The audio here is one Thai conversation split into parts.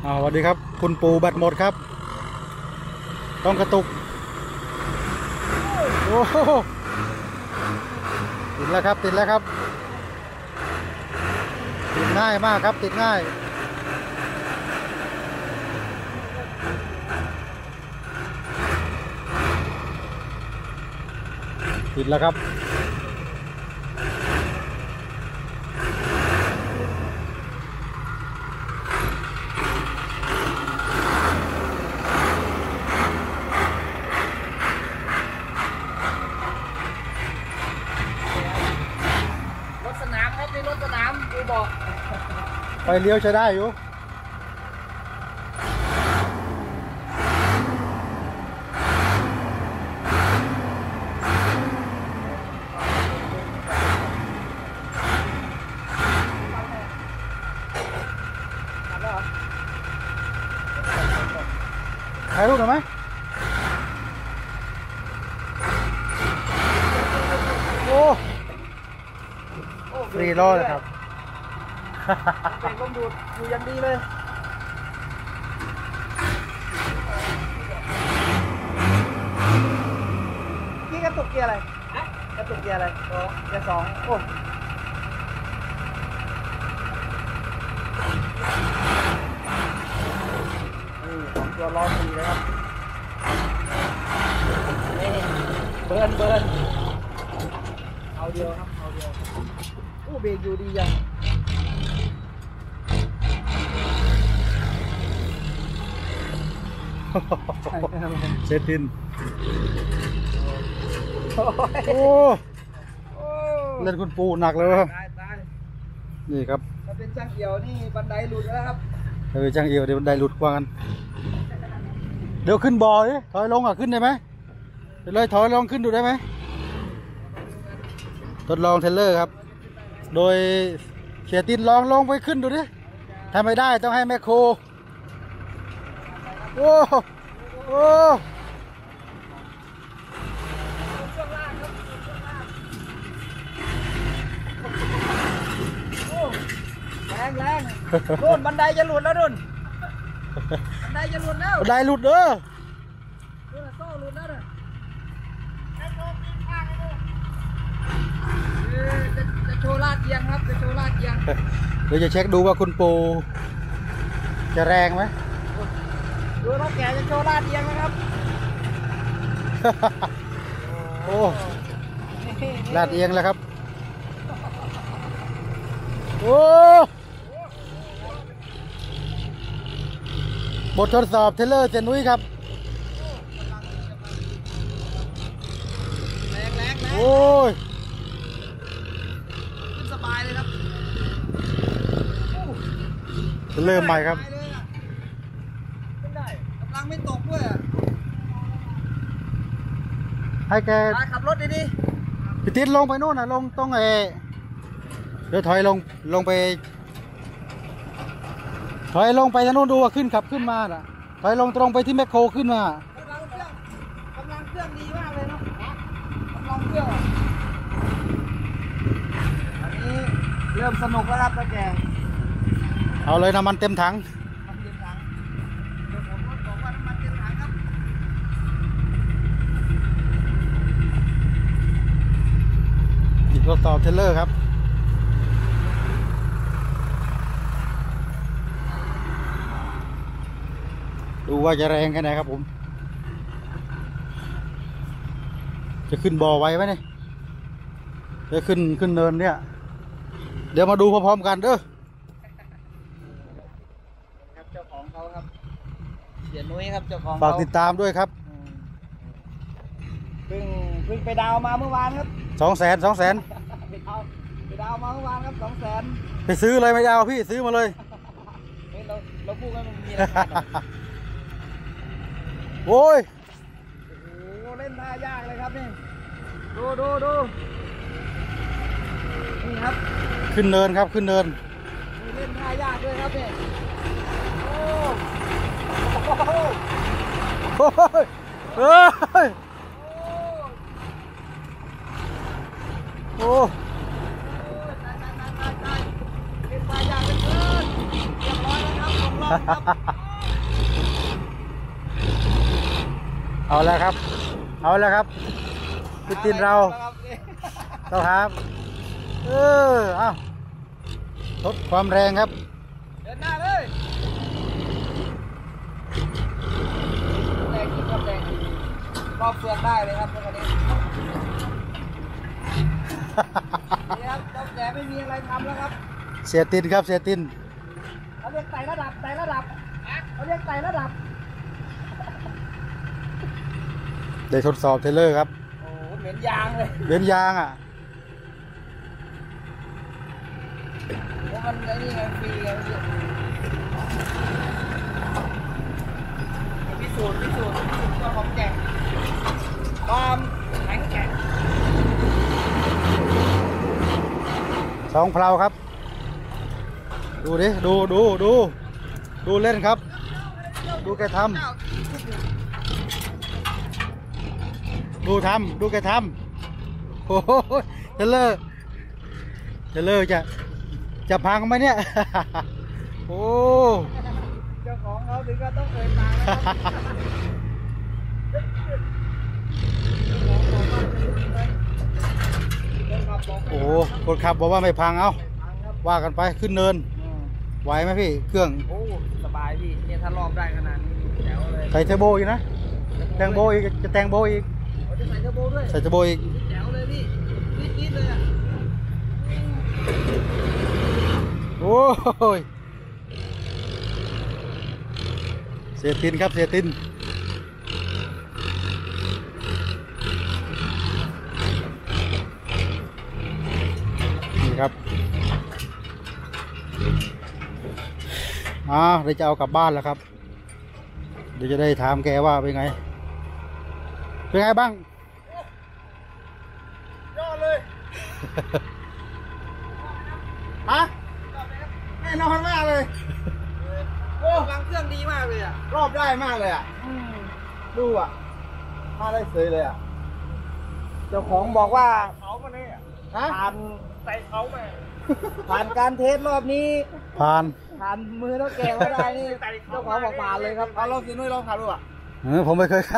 สวัสดีครับคุณปู่แบตหมดครับต้องกระตุกโอ้โหติดแล้วครับติดแล้วครับติดง่ายมากครับติดง่ายติดแล้วครับรถสนามครับนี่รถสนามกูบอกไฟเลี้ยวใช้ได้อยู่ถ่ายรูปหน่อยไหมโอ้ฟรีรอเลยครับเบรกลมดูดอยู่อย่างดีเลยนี่กระตุกเกียร์อะไรกระตุกเกียร์อะไรเกียร์สองโอ้นี่ของตัวล้อสีนะครับนี่เบิร์นเอาเดียวครับเอาเดียวอู้เบรกอยู่ดียังเซตินโอ้เล่นคุณปู่หนักเลยครับนี่ครับถ้าเป็นช่างเอี่ยวนี่บันไดหลุดแล้วครับช่างเอียวเดี๋ยวบันไดหลุดกว่ากันเดี๋ยวขึ้นบ่อดิถอยลงขึ้นได้ไหมเดี๋ยวเลยถอยลองขึ้นดูได้ไหมทดลองเทเลอร์ครับโดยเสียตินลองไปขึ้นดูดิถ้าไม่ได้ต้องให้แมคโครโอ้แรงนู่นบันไดจะหลุดแล้วนู่นบันไดจะหลุดแล้วบันไดหลุดเด้อนู่นโซ่หลุดแล้วเนี่ยจะโชว์ลาดเอียงครับจะโชว์ลาดเอียงเดี๋ยวจะเช็คดูว่าคุณปู่จะแรงไหมดูน้องแกจะโชว์ลาดเอียงนะครับโอ้ลาดเอียงแล้วครับโอ้บททดสอบเทเลอร์เจนุ้ยครับแรงโอ้ยขึ้นสบายเลยครับเทเลอร์ใหม่ครับขึ้นได้กำลังไม่ตกด้วยให้แกขับรถดีๆพี่ติดลงไปโน่นลงต้องเดี๋ยวถอยลงไปถอยลงไปทางโน้นดูว่าขึ้นขับขึ้นมาน่ะถอยลงตรงไปที่แมคโครขึ้นมากำลังเครื่องดีมากเลยเนาะกำลังเครื่องอันนี้เริ่มสนุกแล้วครับตาแกเอาเลยน้ำมันเต็มถังเต็มถังเดี๋ยวผมบอกว่าน้ำมันเต็มถังครับหยิบทดสอบเทเลอร์ครับดูว่าจะแรงแค่ไหนครับผมจะขึ้นบ่อไว้ไหมเนี่ยจะขึ้นเนินเนี่ยเดี๋ยวมาดูพร้อมๆกันเด้อครับเจ้าของเขาครับเสียนุ้ยครับเจ้าของฝากติดตามด้วยครับเพิ่งไปดาวมาเมื่อวานครับ 200,000 ไปดาวมาเมื่อวานครับ200,000 ไปซื้อเลยไม่เอาพี่ซื้อมาเลยเราพูดกันมันมีอะไรโอ้ยโอ้เล่นท่ายากเลยครับนี่ดูนี่ครับขึ้นเนินครับขึ้นเนินเล่นท่ายากด้วยครับนี่โอ้เฮ้ยโอ้เล่นท่ายากเหลือเกินเรียบร้อยแล้วครับเอาแล้วครับ เอาแล้วครับพี่ตินเราครับเอาลดความแรงครับเดินหน้าเลยแรงจริงครับแรงรอบเฟืองได้เลยครับตรงนี้นี่ครับรอบแกไม่มีอะไรทำแล้วครับเสียตินครับเสียตินเขาเรียกไต่ระดับเขาเรียกไต่ระดับได้ทดสอบเทเลอร์ครับโอ้เหม็นยางเลยเบนยางอ่ะเพราะมันไอ้นี่ไงฟรีไงพิสูจน์ตัวของแกงความแข็งแกร่งสองเพลาครับ ดูดิดูเล่นครับ ดูแกทำดูแกทำโอ้โหเทเลอร์จะพังไหมเนี่ย โอ้เจ้าของเขาถึงก็ต้องเอ่ยปากนะครับโอ้โหคนขับบอกว่าไม่พังเอาว่ากันไปขึ้นเนินไหวไหมพี่เครื่องโอ้สบายพี่เนี่ยถ้ารอบได้ขนาดนี้แจ๋วเลยใส่เทอร์โบอีกนะแต่งโบอีกจะแต่งโบอีกเขาจะใส่เทอร์โบด้วยใส่เทอร์โบอีกแจ๋วเลยพี่จี๊ดเลยอ่ะโอ้ยเสียตินครับเสียตินนี่ครับเดี๋ยวจะเอากลับบ้านแล้วครับเดี๋ยวจะได้ถามแกว่าเป็นไงบ้างยอดเลยฮะแน่นอนมากเลยโอ้วางเครื่องดีมากเลยอ่ะรอบได้มากเลยอ่ะดูอ่ะมาได้สวยเลยอ่ะเจ้าของบอกว่าเขามาเนี่ยผ่านใส่เขามาผ่านการเทสรอบนี้ผ่านมือเท่าแก่ไม่ได้นี่เจ้าของบอกผ่านเลยครับเอาลองสินุ้ยลองขับดูอ่ะผมไม่เคย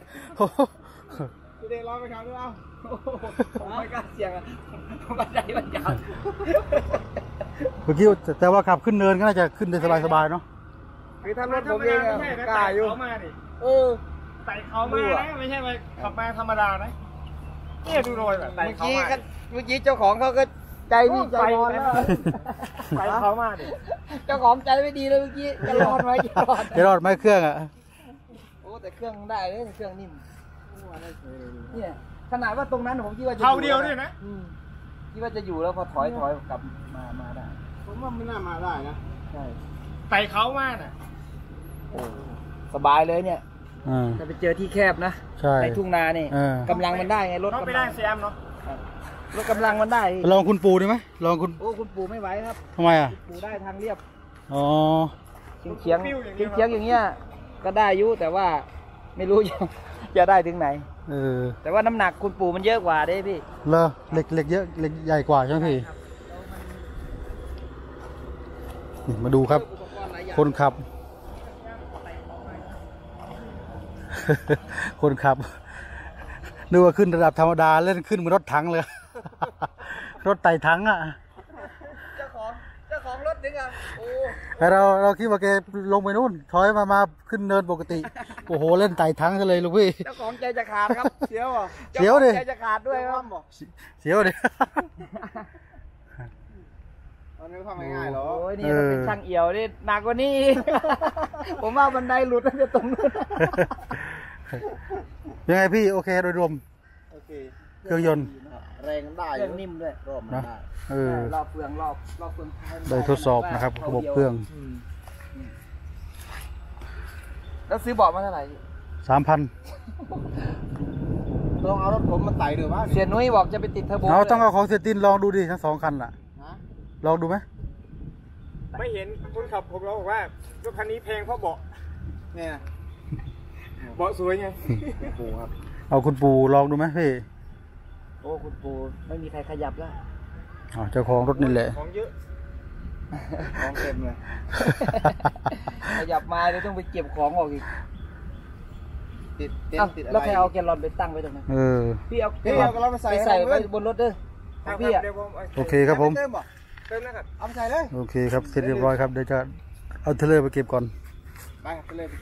พี่เดลองไปขับดูเอาผมไม่กล้าเสี่ยงอ่ะบันไดมันยาวเมื่อกี้แต่ว่าขับขึ้นเนินก็น่าจะขึ้นได้สบายๆเนาะคือถ้ารถผมเองอะกล้าอยู่ใส่เขามานะไม่ใช่ไปขับมาธรรมดานะเนี่ยดูรอยแบบใส่เมื่อเขากี้มาก็เมื่อกี้เจ้าของเขาก็ใจนี่ใจร้อนแล้วใส่เขามาดิเจ้าของใจไม่ดีเลยเมื่อกี้จะรอดไหมจะรอดจะรอดไหมเครื่องอ่ะโอ้แต่เครื่องได้เลยเครื่องนิ่มเนี่ยขนาดว่าตรงนั้นผมคิดว่าจะเขาเดียวด้วยนะคิดว่าจะอยู่แล้วพอถอยกลับมาได้ผมว่าไม่น่ามาได้นะใช่ใส่เขามาน่ะโอ้สบายเลยเนี่ย จะไปเจอที่แคบนะใช่ในทุ่งนานี่กำลังมันได้ไงรถต้องไปได้แซมเนาะรถกำลังมันได้ลองคุณปู่ได้ไหมลองคุณโอ้คุณปู่ไม่ไหวครับทำไมอ่ะปู่ได้ทางเรียบอ๋อเฉียงอย่างเงี้ยก็ได้อยุแต่ว่าไม่รู้ จะได้ถึงไหน แต่ว่าน้ำหนักคุณปู่มันเยอะกว่าเด้พี่เหล็กเยอะเหล็กใหญ่กว่าใช่ไหมพี่นี่มาดูครับ คนขับ คนขับนึกว่าขึ้นระดับธรรมดาเล่นขึ้นเหมือนรถถังเลย รถไต่ถังอ่ะเจ้าของรถถึงอ่ะโอ้แต่เราคิดว่าแกลงไปนู่นถอยมาขึ้นเนินปกติ โอ้โหเล่นไต่ถังกันเลยลูกพี่เจ้าของใจจะขาดครับเสียวอ่ะเสียวดิใจจะขาดด้วยครับเสียวดิมันไม่ทำง่ายๆหรอโอ้ยนี่มันเป็นช่างเอี่ยวนี่หนักกว่านี้ ผมว่าบันไดหลุดตั้งแต่ตรงนู้นยังไงพี่โอเคโดยรวมโอเคเครื่องยนต์แรงได้เครื่องนิ่มด้วยรอบมันนะได้รอบเฟืองรอบเฟืองท้ายได้ทดสอบนะครับระบบเครื่องแล้วซื้อเบาะมาเท่าไหร่ 3,000 ลองเอารถผมมาไต่ดูบ้างเสียนุ้ยบอกจะไปติดเทอร์โบเราต้องเอาของเซตินลองดูดิทั้ง2 คันล่ะลองดูไหมไม่เห็นคนขับผมเราบอกว่ารถคันนี้แพงเพราะเบาะเนี่ยเบาะสวยไงปู่ครับเอาคุณปู่ลองดูไหมพี่โอ้คุณปู่ไม่มีใครขยับแล้วเจ้าของรถนี่แหละของเยอะของเต็มเลยจับมาเดี๋ยวต้องไปเก็บของออกอีกติดเอ้าติดอะไรแล้วใครเอาแกลลอนไปตั้งไว้ตรงนั้นเออพี่เอาพี่เอาเราไปใส่ไว้บนรถเด้อของพี่อ่ะเดี๋ยวผมโอเคครับผมเติมบ่เติมนะครับเอาไปใส่เลยโอเคครับเสร็จเรียบร้อยครับเดี๋ยวจะเอาเทเลอร์ไปเก็บก่อนไปครับไปเลย